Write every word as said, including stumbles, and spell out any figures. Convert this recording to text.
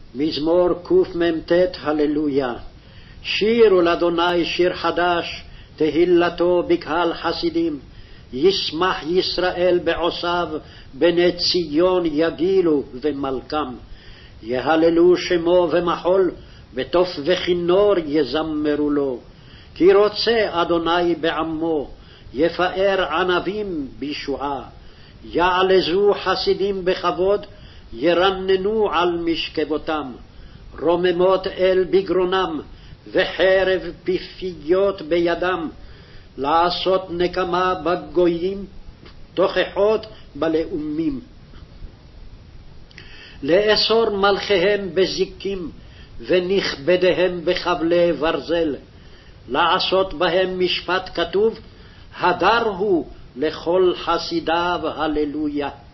מזמור קמ"ט הללויה. שירו לאדוני שיר חדש, תהילתו בקהל חסידים. ישמח ישראל בעושיו, בני ציון יגילו ומלכם. יהללו שמו ומחול, בתוף וכינור יזמרו לו. כי רוצה אדוני בעמו, יפאר ענבים בישועה. יעלזו חסידים בכבוד, ירננו על משכבותם. רוממות אל בגרונם, וחרב פיפיות בידם. לעשות נקמה בגויים, תוכחות בלאומים. לאסור מלכיהם בזיקים, ונכבדיהם בחבלי ברזל. לעשות בהם משפט כתוב, הדר הוא לכל חסידיו הללויה.